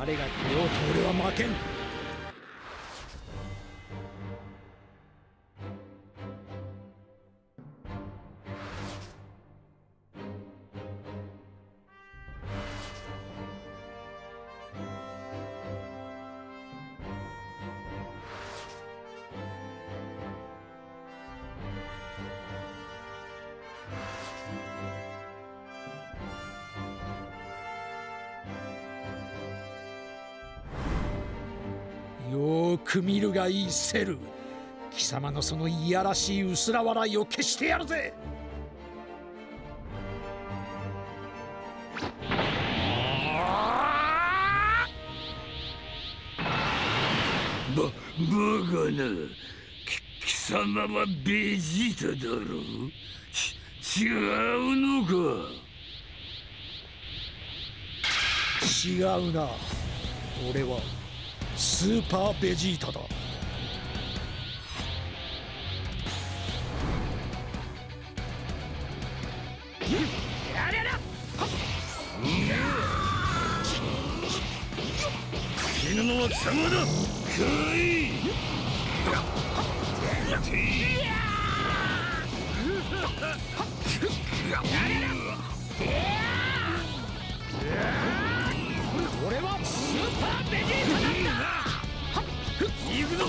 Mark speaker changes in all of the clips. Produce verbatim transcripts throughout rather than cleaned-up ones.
Speaker 1: 誰が来ようと俺は負けん。よーく見るがいいセル。貴様のそのいやらしい薄ら笑いを消してやるぜ。
Speaker 2: ば、バカな。き、貴様はベジータだろう。ち、違うのか。
Speaker 1: 違うな。俺はスーパーベジータだ。
Speaker 3: やれな。
Speaker 2: 死ぬのは貴様だ。来い。
Speaker 3: 俺はスーパーベジータなんだ。行くぞ。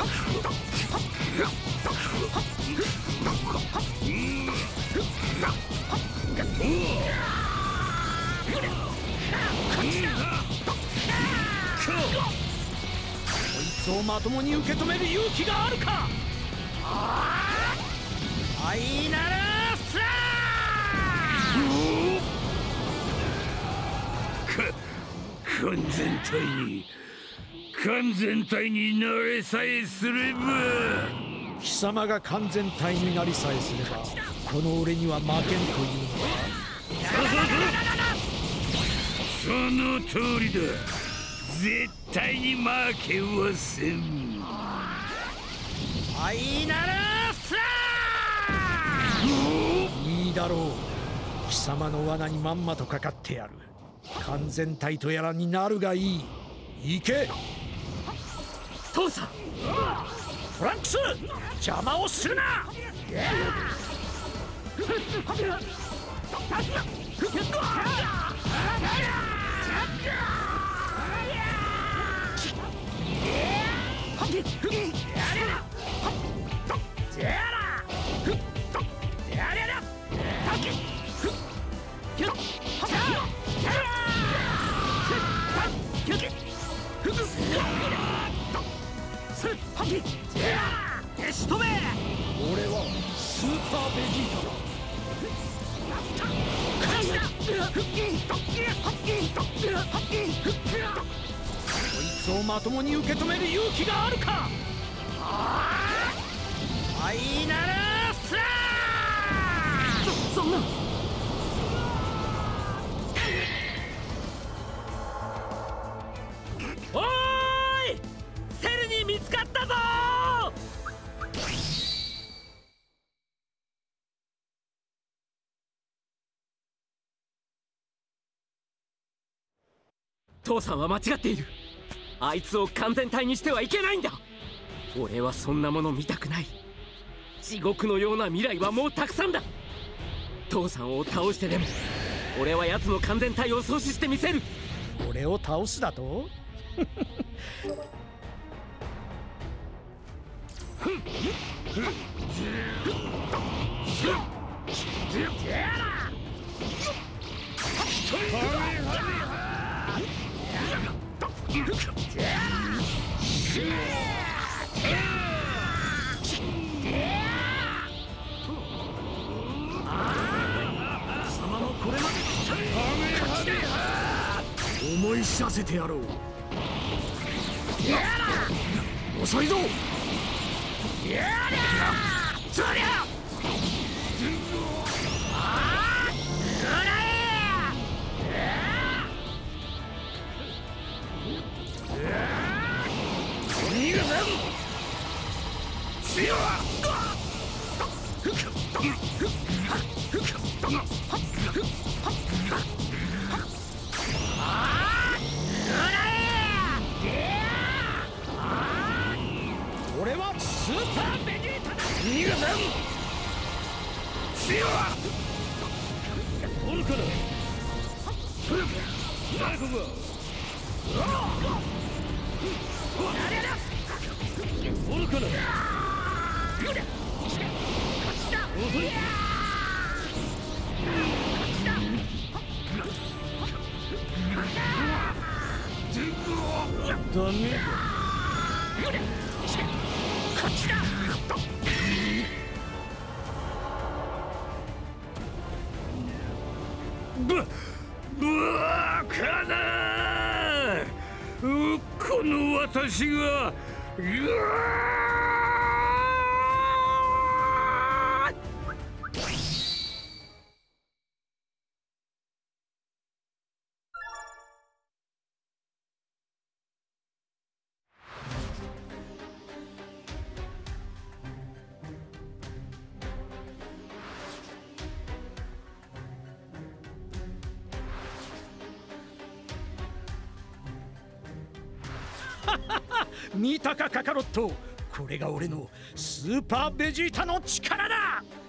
Speaker 1: こいつをまともに受け止める勇気があるか。ファイナルスラ
Speaker 2: ー。か、完全体に完全体になれさえすれば。
Speaker 1: 貴様が完全体になりさえすればこの俺には負けんというのか。
Speaker 2: その通りだ。絶対に負けはせん。
Speaker 1: ファイナルスラー。いいだろう。貴様の罠にまんまとかかってやる。完全体とやらになるがいい。行け。
Speaker 3: 父さん、
Speaker 1: トランクス、邪魔をするな。
Speaker 3: 消し止め。
Speaker 1: 俺はスーパーベジータだ。こいつをまともに受け止める勇気があるか。ファイナルスラー。
Speaker 3: そ、そんな。おーい、セルに見つかったぞー。父さんは間違っている。あいつを完全体にしてはいけないんだ。俺はそんなもの見たくない。地獄のような未来はもうたくさんだ。父さんを倒してでも俺は奴の完全体を阻止してみせる。
Speaker 1: 俺を倒すだと。思い知らせてやろう。遅いぞ。そりゃ逃がさん。強っ。
Speaker 2: おるかな。ダメだ。こっちだ。ば、バカな。うこの私が。うわ
Speaker 1: 見たかカカロット、これが俺のスーパーベジータの力だ。